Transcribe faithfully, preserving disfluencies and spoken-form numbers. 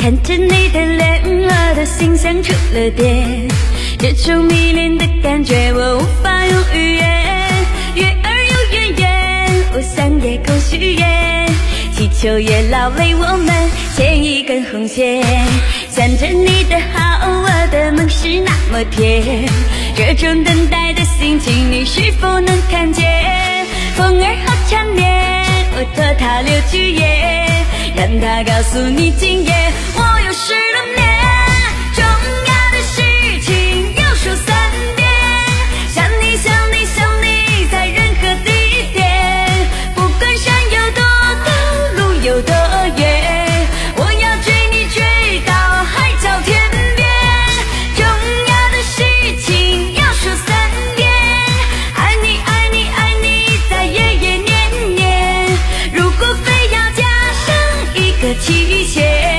看着你的脸，我的心像触了电，这种迷恋的感觉我无法用语言。月儿有圆圆，我向夜空许愿，祈求月老为我们牵一根红线。想着你的好，我的梦是那么甜，这种等待的心情你是否能看见？风儿好缠绵，我托它留句言，让它告诉你今夜我又失了眠。重要的事情要说三遍，想你想你想你在任何地点，不管山有多高路有多远，我要追你追到海角天边。重要的事情要说三遍，爱你爱你爱你在夜夜年年，如果非要加上一个期限，